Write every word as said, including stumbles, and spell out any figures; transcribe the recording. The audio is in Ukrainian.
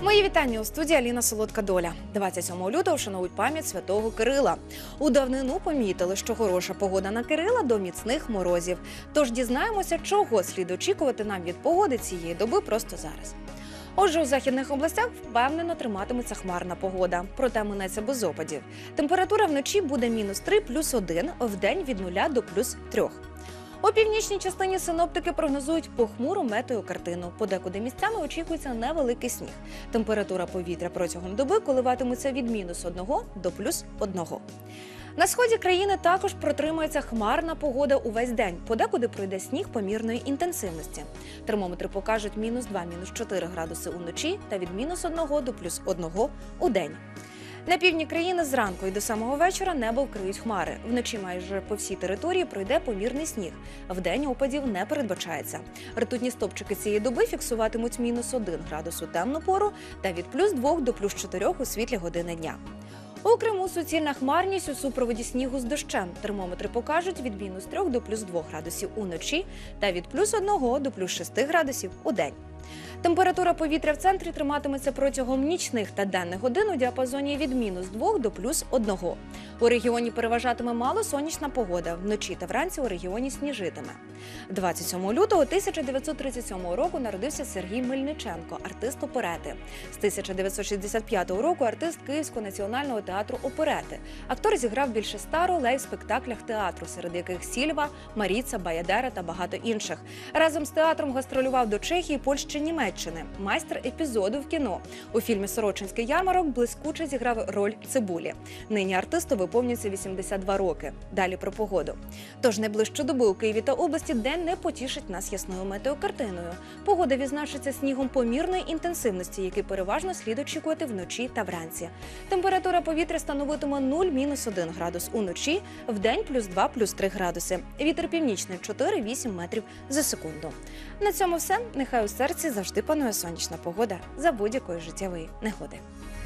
Мої вітання у студії Аліна Солодка-Доля. двадцять сьомого лютого вшановують пам'ять святого Кирила. У давнину помітили, що хороша погода на Кирила до міцних морозів. Тож дізнаємося, чого слід очікувати нам від погоди цієї доби просто зараз. Отже, у західних областях впевнено триматиметься хмарна погода, проте минеться без опадів. Температура вночі буде мінус три плюс один, вдень від нуля до плюс трьох. У північній частині синоптики прогнозують похмуру метеокартину. Подекуди місцями очікується невеликий сніг. Температура повітря протягом доби коливатиметься від мінус одного до плюс одного. На сході країни також протримається хмарна погода увесь день. Подекуди пройде сніг помірної інтенсивності. Термометри покажуть мінус два - мінус чотири градуси уночі та від мінус одного до плюс одного у день. На півдні країни зранку і до самого вечора небо вкриють хмари. Вночі майже по всій території пройде помірний сніг. Вдень опадів не передбачається. Ртутні стовпчики цієї доби фіксуватимуть мінус один градус у темну пору та від плюс двох до плюс чотирьох у світлі години дня. У Криму суцільна хмарність у супроводі снігу з дощем. Термометри покажуть від мінус трьох до плюс двох градусів уночі та від плюс одного до плюс шести градусів у день. Температура повітря в центрі триматиметься протягом нічних та денних годин у діапазоні від мінус двох до плюс одного. У регіоні переважатиме малосонячна погода. Вночі та вранці у регіоні сніжитиме. двадцять сьомого лютого тисяча дев'ятсот тридцять сьомого року народився Сергій Мельниченко, артист оперети. З тисяча дев'ятсот шістдесят п'ятого року артист Київського національного театру оперети. Актор зіграв більше ста ролей в спектаклях театру, серед яких «Сільва», «Маріца», «Баядера» та багато інших. Разом з театром гастролював до Чехії, Польщі, Німеччини. Майстер епізоду в кіно. У фільмі «Сорочинський ярмарок» блискуче зіграв роль Цибулі. Нині артисту виповнюється вісімдесят два роки. Далі про погоду. Тож найближчу добу у Києві та області день не потішить нас ясною метеокартиною. Погода відзначиться снігом помірної інтенсивності, який переважно слід очікувати вночі та вранці. Температура повітря становитиме нуль - мінус один градус уночі, вдень плюс два - плюс три градуси. Вітер північний чотири - вісім метрів за секунду. На цьому все. Нехай у серці завжди панує сонячна погода за будь-якої життєвої негоди.